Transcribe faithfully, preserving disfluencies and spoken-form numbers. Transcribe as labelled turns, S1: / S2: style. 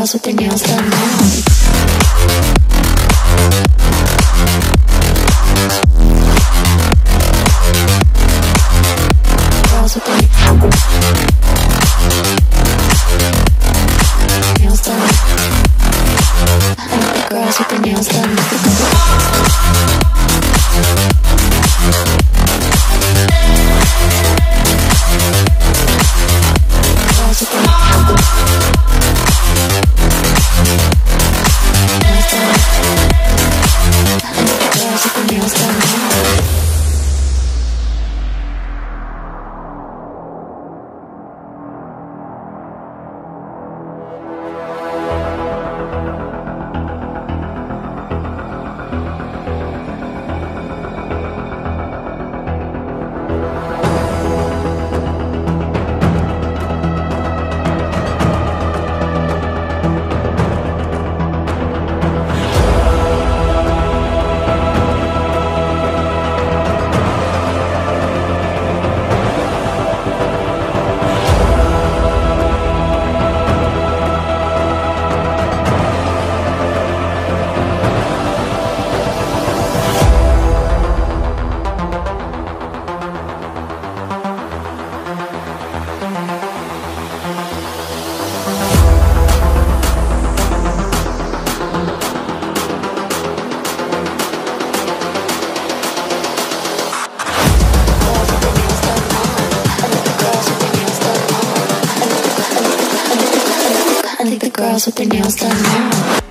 S1: girls with their nails done now. Girls with their nails done. I like the girls with their nails done. Girls with their nails done. I like the girls with their nails done. I think the girls with their nails done now.